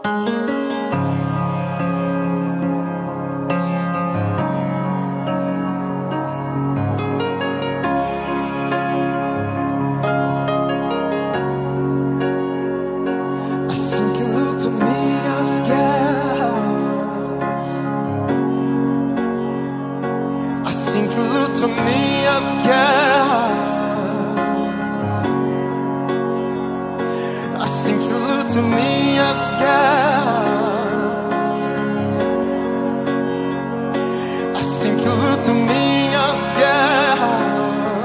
Minhas guerras, assim que luto minhas guerras, assim que luto minhas guerras,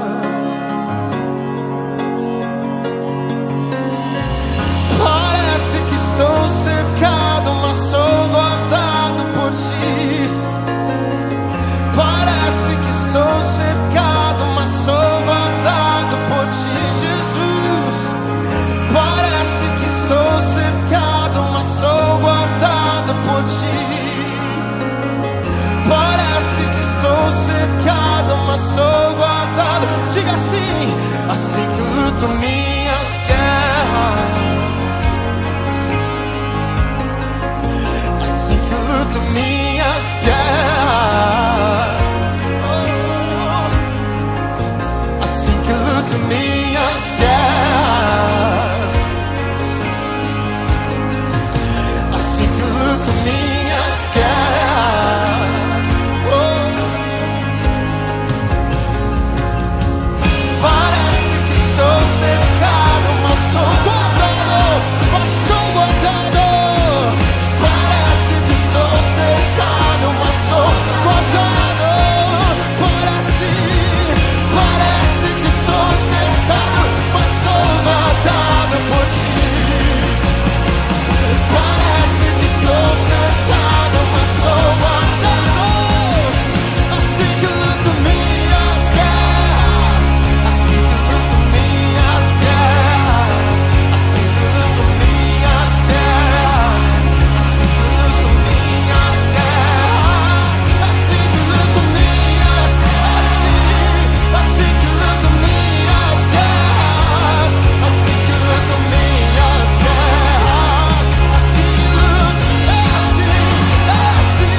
parece que estou cercado, mas sou guardado por ti. Parece que estou cercado, mas sou guardado por ti, Jesus. Parece que estou cercado, mas sou guardado por ti. Parece que estou cercado, mas sou guardado. Diga assim: assim que luto minhas guerras, assim que luto minhas guerras, minhas guerras, assim que luto minhas guerras, parece que estou cercado, mas sou guardado, mas sou guardado. Parece que estou cercado, mas sou guardado. Parece que estou cercado, mas sou guardado por ti. Parece que estou cercado, mas sou guardado. Assim que luto minhas guerras, assim que luto minhas guerras, assim que luto minhas guerras, assim que luto minhas guerras, assim que luto minhas, assim que luto minhas guerras, assim que luto minhas guerras, assim luto, é assim.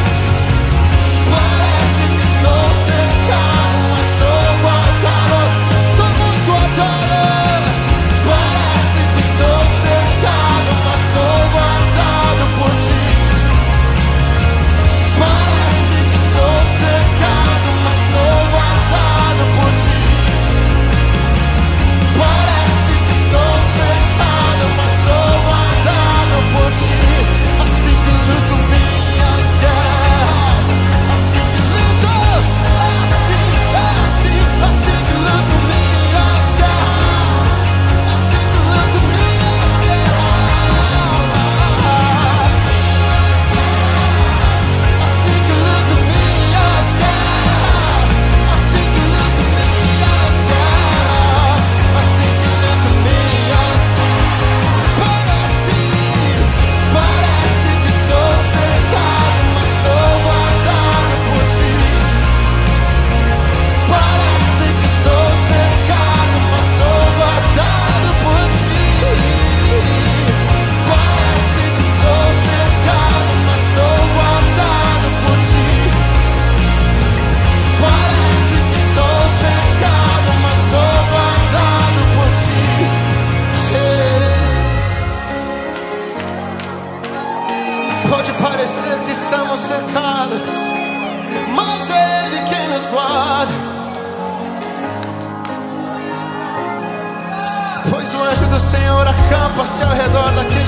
Parece que estou cercado, mas sou guardado. Somos guardados. Parece que estou cercado, mas sou guardado por ti. Parece que estou cercado, mas sou guardado por ti. Parece que estou cercado, mas sou guardado por ti. Assim que luto minhas guerras, assim que luto, assim que luto minhas guerras, assim que luto minhas guerras, assim que luto minhas guerras, assim que luto minhas guerras, assim que luto minhas. Parece que estou cercado, mas sou guardado por ti. Parece que estou cercado, mas sou guardado por ti. Parece que estou cercado, mas sou guardado por ti. Parece que estou cercado, mas sou guardado por ti. Pode parecer que estamos cercados, mas é Ele quem nos guarda. Pois o anjo do Senhor acampa-se ao redor daqueles